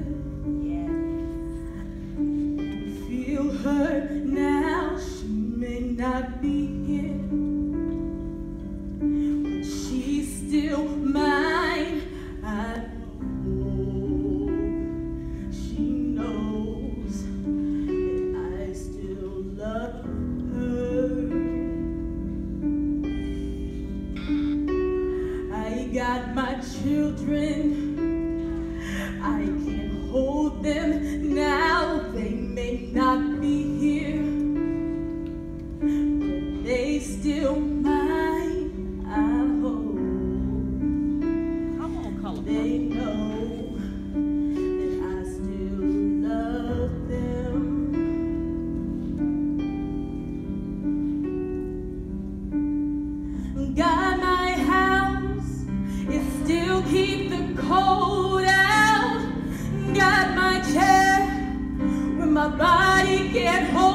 Feel her now, she may not be here, but she's still mine. I know she knows that I still love her. I got my children, I can hold them now. They may not be here, but they still mine. I hope they know that I still love them. Got my house, it still keeps the cold out. Got my chair where my body can hold.